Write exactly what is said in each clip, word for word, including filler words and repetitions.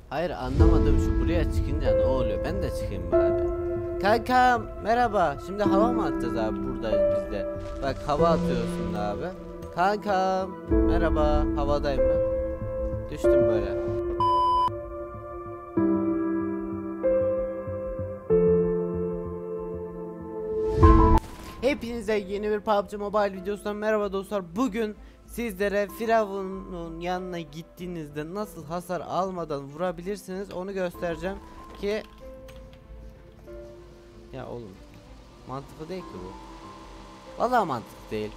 Hayır, anlamadım, şu buraya çıkınca ne oluyor? Ben de çıkayım bari. Kankam merhaba. Şimdi hava mı atacağız abi, buradayız biz de. Bak, hava atıyorsun abi. Kankam merhaba. Havadayım ben. Düştüm böyle. Hepinize yeni bir P U B G Mobile videosundan merhaba dostlar. Bugün sizlere Firavun'un yanına gittiğinizde nasıl hasar almadan vurabilirsiniz onu göstereceğim ki... Ya oğlum, mantıklı değil ki bu. Vallahi mantıklı değil.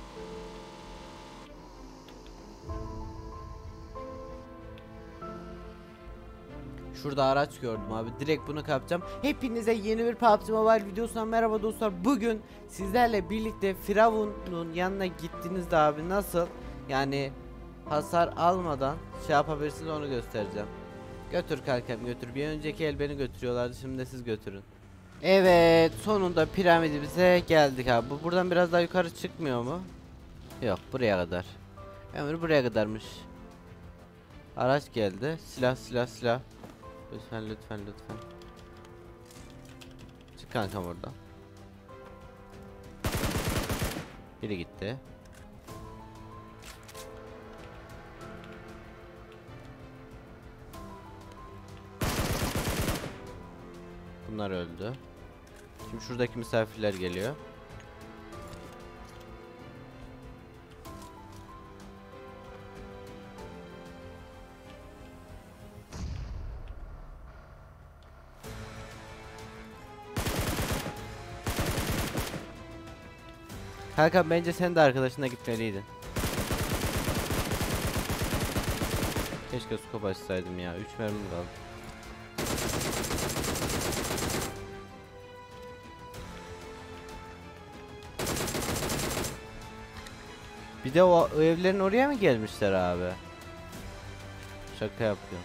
Şurada araç gördüm abi, direkt bunu kapacağım. Hepinize yeni bir P U B G Mobile videosundan merhaba dostlar. Bugün sizlerle birlikte Firavun'un yanına gittiğinizde abi nasıl yani hasar almadan şey yapabilirsiniz onu göstereceğim. Götür kankam götür. Bir önceki el beni götürüyorlardı, şimdi de siz götürün. Evet, sonunda piramidimize geldik abi. Bu buradan biraz daha yukarı çıkmıyor mu? Yok, buraya kadar. Ömür buraya kadarmış. Araç geldi. Silah silah silah. Lütfen lütfen lütfen. Çık kankam oradan. Biri gitti. Bunlar öldü. Şimdi şuradaki misafirler geliyor. Kanka bence sen de arkadaşına gitmeliydin. Keşke scope açsaydım ya. üç mermim kaldı. Bir de o, o evlerin oraya mı gelmişler abi? Şaka yapıyorum.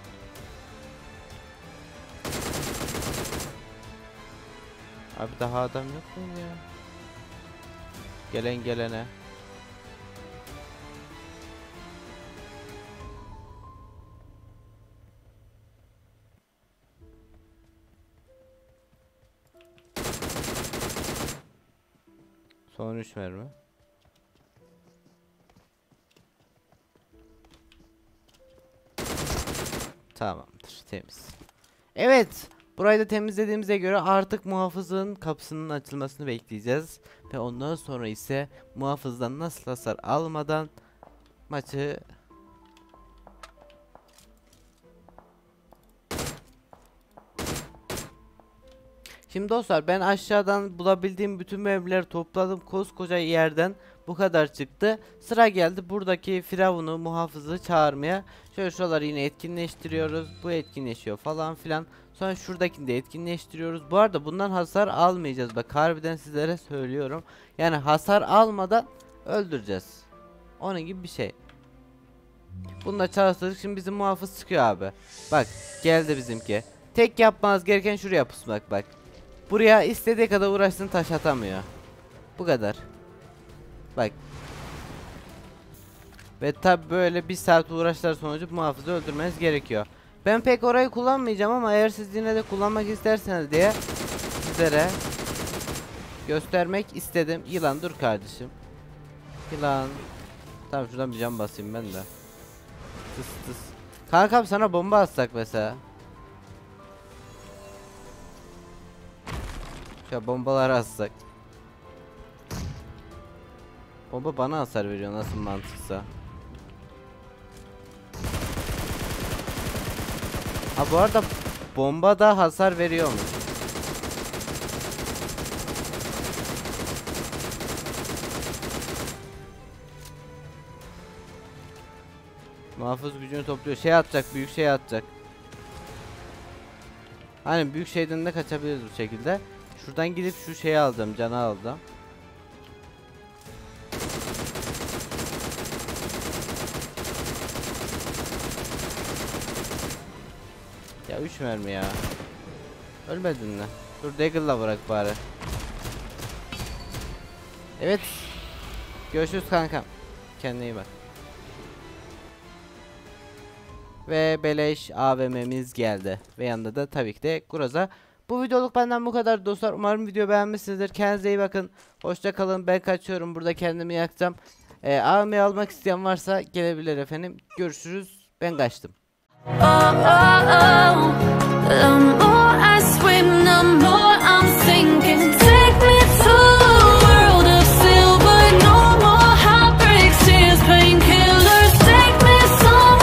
Abi daha adam yok mu ya? Gelen gelene. Son üç mermi. Tamamdır, temiz. Evet, burayı da temizlediğimize göre artık muhafızın kapısının açılmasını bekleyeceğiz. Ve ondan sonra ise muhafızdan nasıl hasar almadan maçı... Şimdi dostlar, ben aşağıdan bulabildiğim bütün meyveleri topladım. Koskoca yerden bu kadar çıktı. Sıra geldi buradaki Firavun'u, muhafızı çağırmaya. Şöyle şuraları yine etkinleştiriyoruz. Bu etkinleşiyor falan filan. Sonra şuradakini de etkinleştiriyoruz. Bu arada bundan hasar almayacağız. Bak, harbiden sizlere söylüyorum. Yani hasar almadan öldüreceğiz. Onun gibi bir şey. Bununla çalıştırdık. Şimdi bizim muhafız çıkıyor abi. Bak, geldi bizimki. Tek yapmanız gereken şuraya pusmak bak. Buraya istediği kadar uğraşsın, taş atamıyor. Bu kadar. Bak. Ve tabi böyle bir saat uğraşlar sonucu muhafızı öldürmeniz gerekiyor. Ben pek orayı kullanmayacağım ama eğer siz yine de kullanmak isterseniz diye sizlere göstermek istedim. Yılan dur kardeşim. Yılan. Tamam, şuradan bir cam basayım ben de. Tıs tıs. Kankam sana bomba atsak mesela. Ya bombaları atsak. Bomba bana hasar veriyor, nasıl mantıksa. Ha, bu arada bomba da hasar veriyormuş. Muhafız gücünü topluyor. Şey atacak, büyük şey atacak. Hani büyük şeyden de kaçabiliriz bu şekilde. Şuradan gidip şu şeyi aldım, canı aldım. Ya üç mermi ya. Ölmedin mi? Dur, Daggle'la bırak bari. Evet. Görüşürüz kankam. Kendine iyi bak. Ve beleş A V M'miz geldi. Ve yanında da tabii ki de Groza. Bu videoluk benden bu kadar dostlar. Umarım video beğenmişsinizdir. Kendinize iyi bakın. Hoşça kalın. Ben kaçıyorum. Burada kendimi yakacağım. Ee, A V M'yi almak isteyen varsa gelebilir efendim. Görüşürüz. Ben kaçtım. Oh, oh, oh. The more I swim, the more